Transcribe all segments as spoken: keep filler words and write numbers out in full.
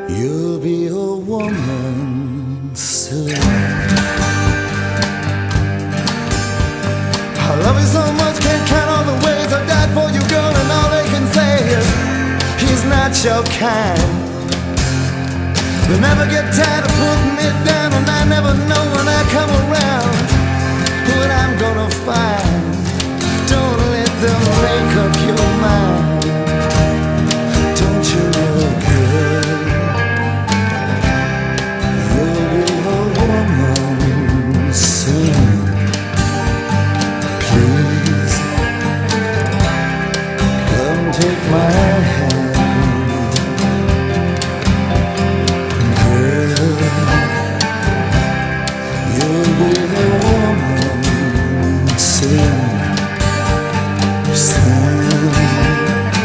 You'll be a woman soon. I love you so much, can't count all the ways I died for you, girl, and all they can say is he's not your kind. They never get tired of putting it down, and I never know when I come around what I'm gonna find. Don't let them make up your mind. Don't you know, girl, you'll be a woman soon. Please, come take my hand, girl. You'll be a woman soon, soon.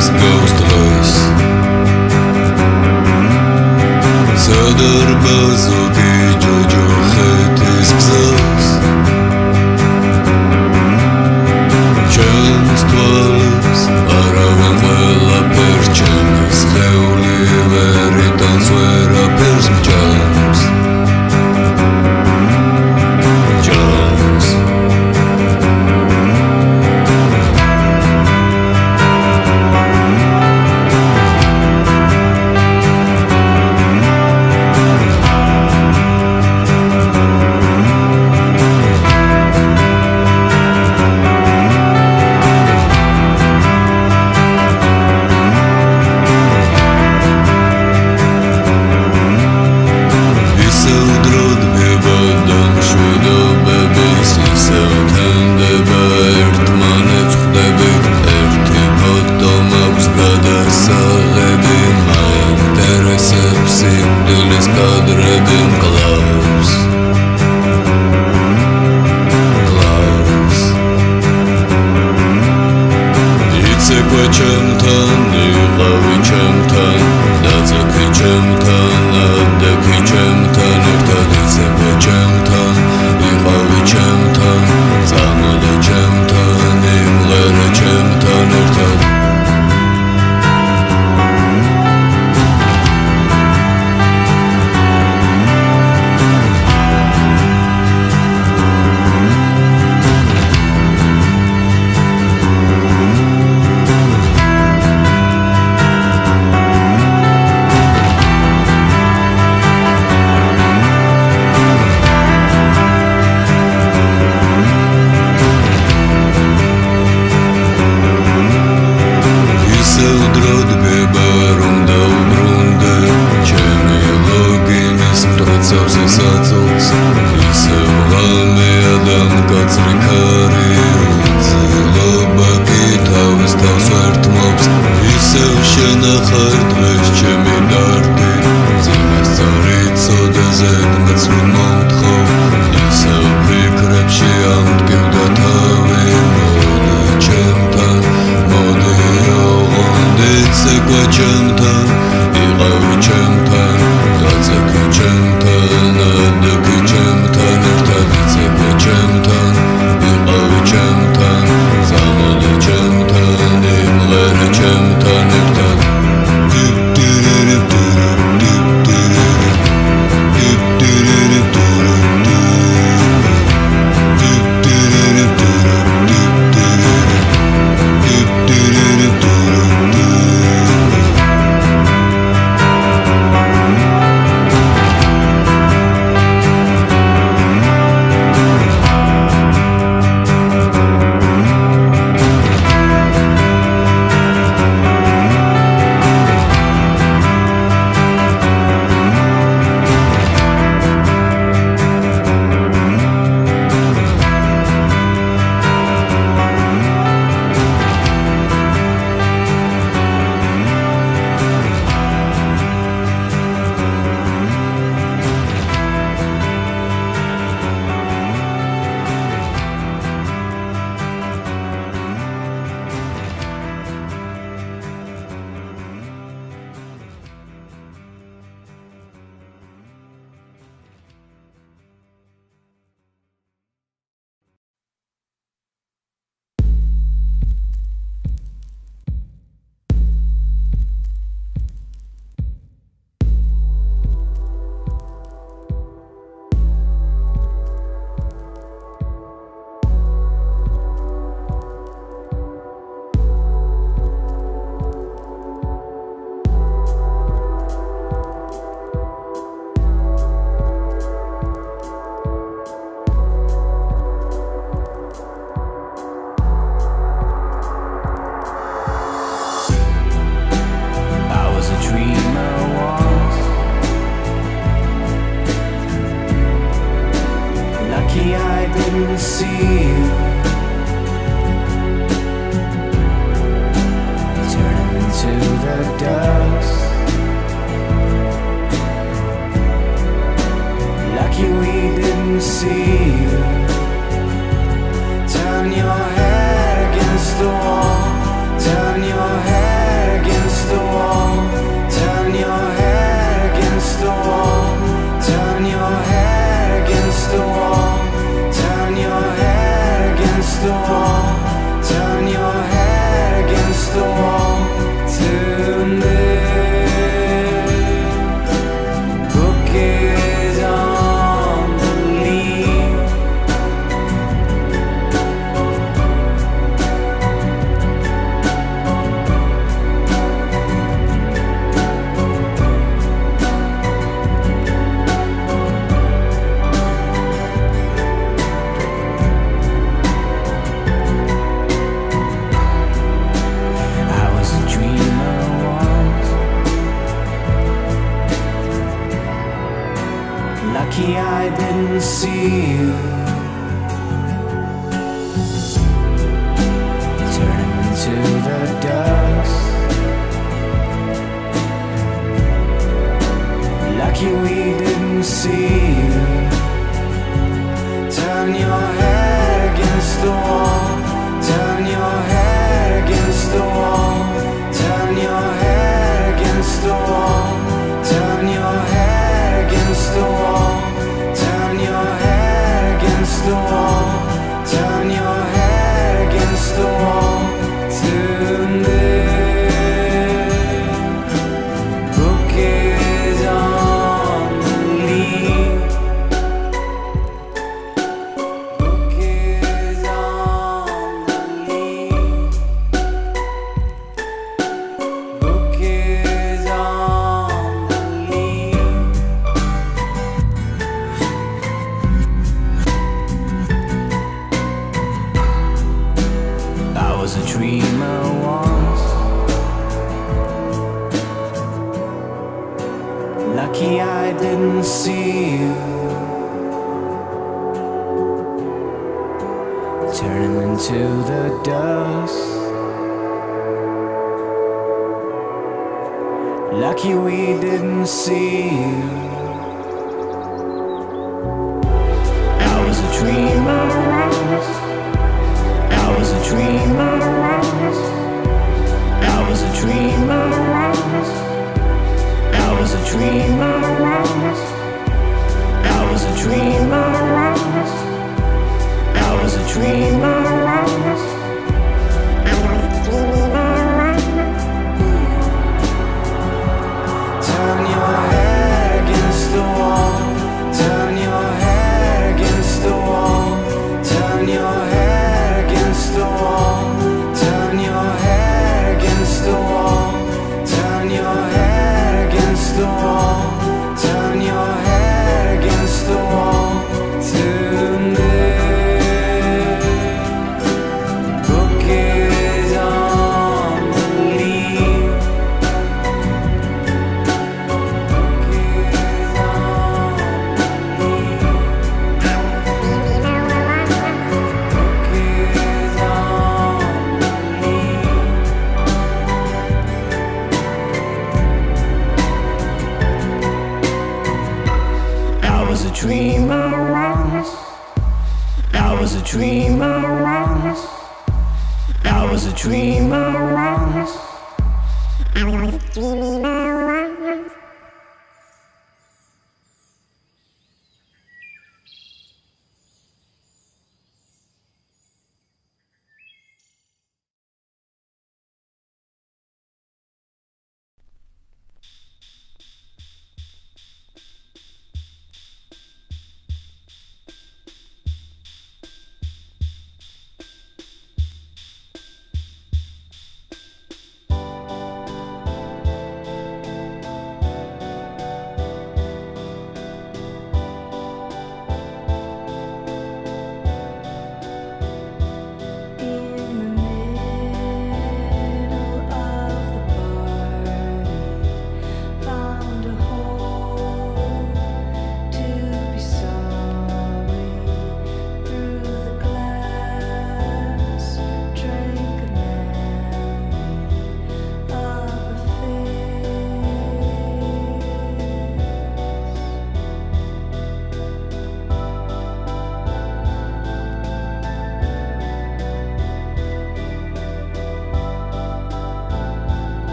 Iedomājos gaustos Sadarba zogi ģoģo hetis gzels Čems tvalips Aravam vēla perčemis Heuli veritan svera persm čems Čems Turn your head against the wall. Turn your head Lucky I didn't see you. Turning into the dust. Lucky we didn't see you. Turn your head against the wall. Turn your head against the wall. Turn your head against the wall. Turn your head against the wall. Turn your head against the wall. Turn your head against the wall. Tunde book is on the lead. Book is on the lead. Book is on the lead. I was a dreamer once. Lucky I didn't see you. Turning into the dust. Lucky we didn't see you. I was a dreamer once. I was a dreamer once. I was a dreamer once. I was a dreamer once. I was a dreamer once. I was a dreamer once. I was a dreamer once. Turn your head against the wall. Turn your head against the wall. Turn your head against the wall. Turn your head against the wall. Turn your head against the wall. Turn your head against the wall. Tunde book is on the lead. Book is on the lead. Book is on the lead. I was a dreamer once. I was a dreamer once. I was a dreamer once. I was a dreamer once.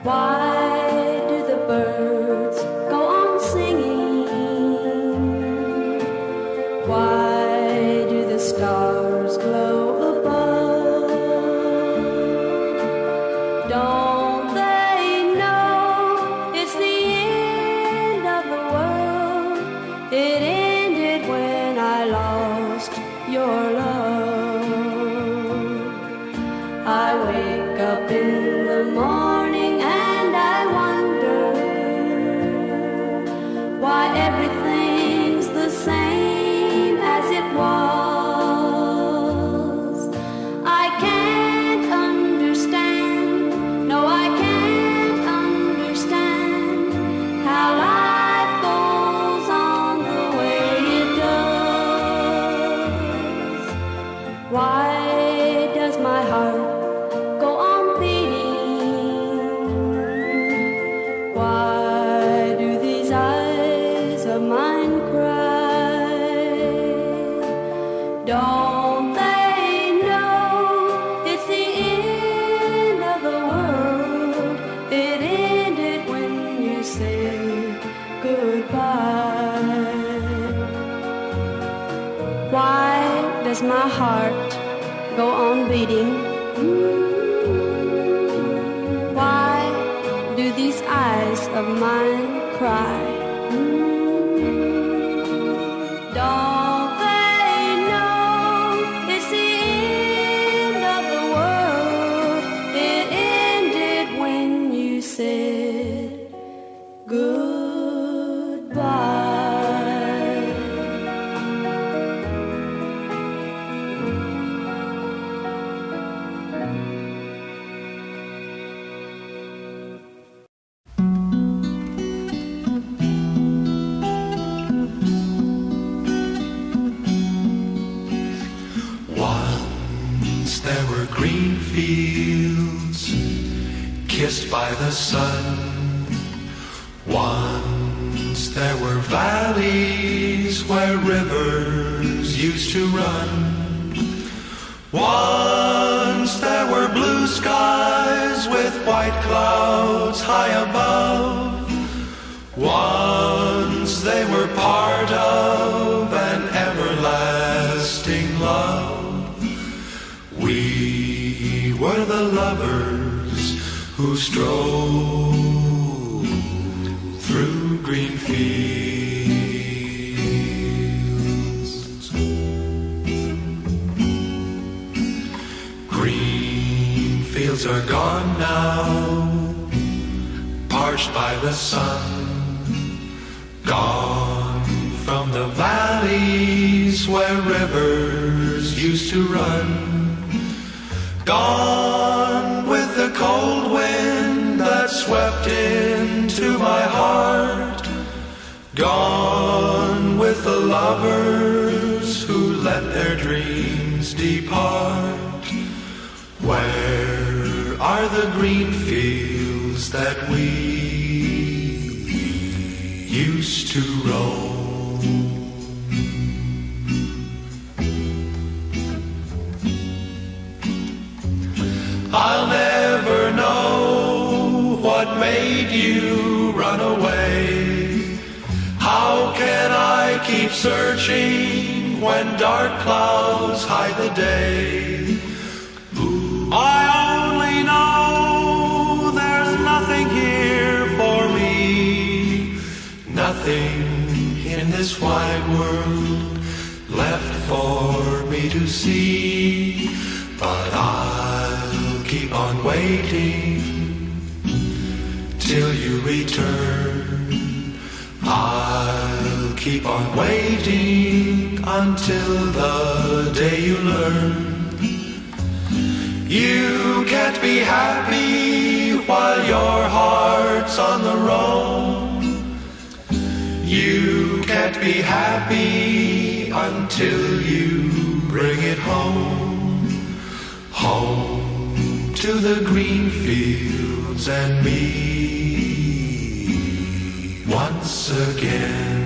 Why do the birds go on singing? Why do the stars glow above? Don't they know it's the end of the world? It ended when I lost your love. I wake up in the morning and I wonder why everything's the same as it was. I can't understand, no I can't understand how life goes on the way it does. Why does my heart go on beating? Why do these eyes of mine cry? Don't they know it's the end of the world? It ended when you said goodbye. Why does my heart go on beating? Why do these eyes of mine cry? Don't they know it's the end of the world? It ended when you said goodbye. Once there were green fields kissed by the sun. Once there were valleys where rivers used to run. Once there were blue skies with white clouds high above. Once they were part of an everlasting love. We were the lovers who strode through green fields. Green fields are gone now, parched by the sun. Gone from the valleys where rivers used to run. Gone with the cold wind that swept into my heart. Gone with the lovers who let their dreams depart. Where are the green fields that we used to roam? I'll never know what made you run away. How can I keep searching when dark clouds hide the day? I only know there's nothing here for me, nothing in this wide world left for me to see. But I'll keep on waiting till you return. I'll keep on waiting until the day you learn. You can't be happy while your heart's on the roam. You can't be happy until you bring it home. Home to the green fields and me once again.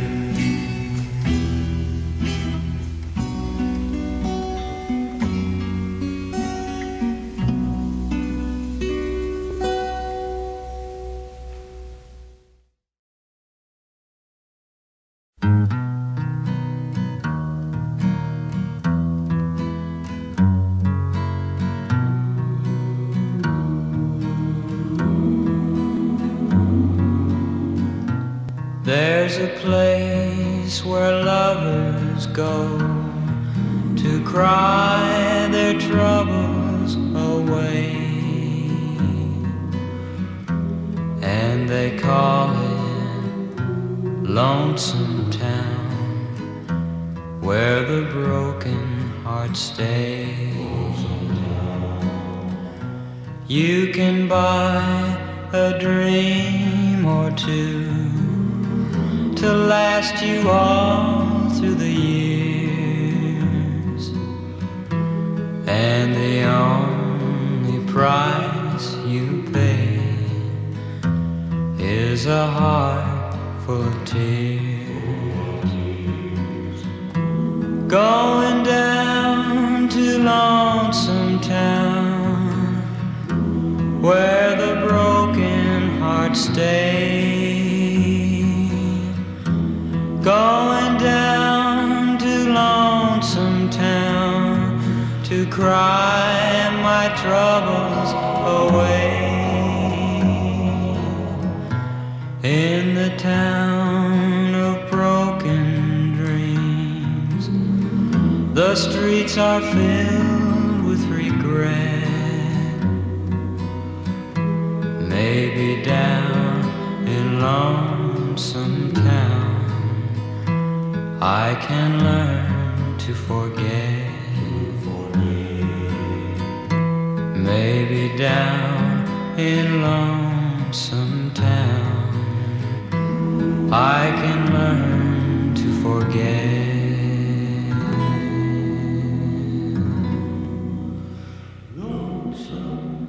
There's a place where lovers go to cry their troubles away, and they call it Lonesome Town, where the broken heart stays. You can buy a dream or two to last you all through the years, and the only price you pay is a heart full of tears. Going down to Lonesome Town, where the broken heart stays. Going down to Lonesome Town to cry my troubles away. In the town of broken dreams, the streets are filled with regret. Maybe down in Lonesome Town I can learn to forget. Maybe down in Lonesome Town I can learn to forget. Lonesome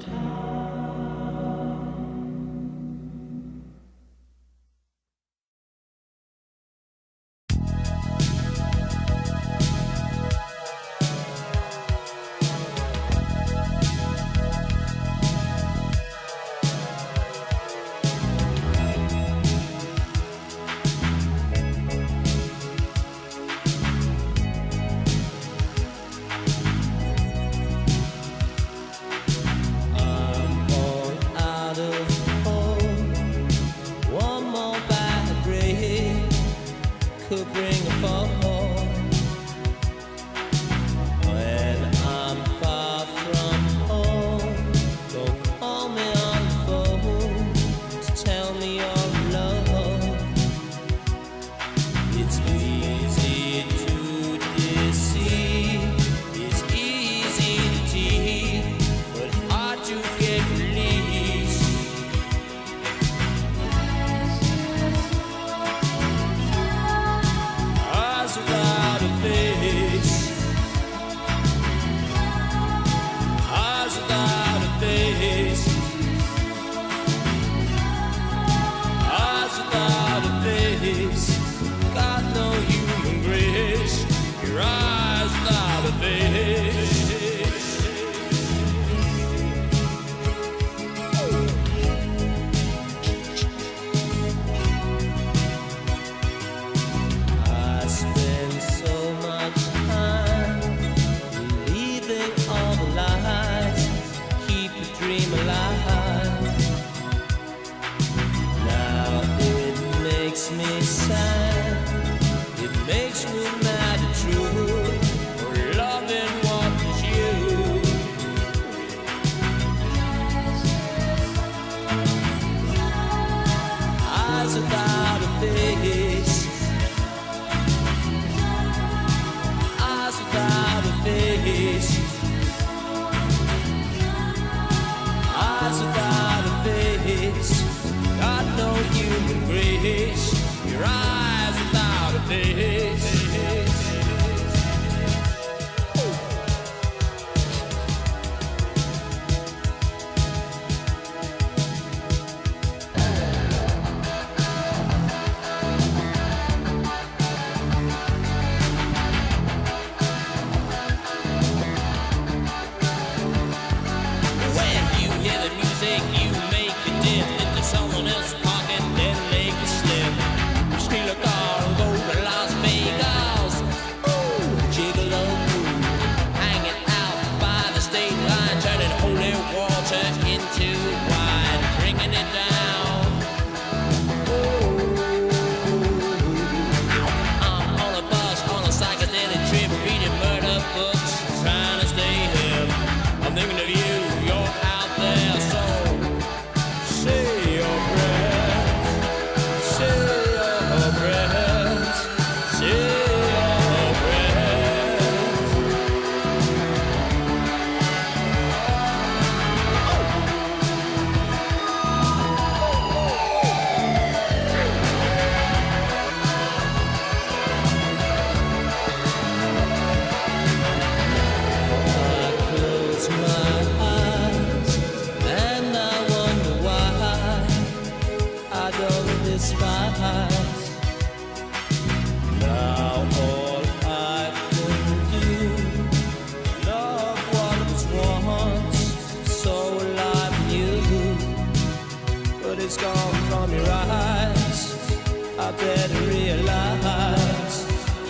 is gone from your eyes. I better realize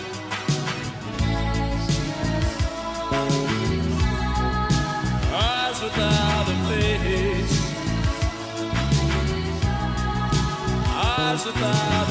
eyes without a face, eyes without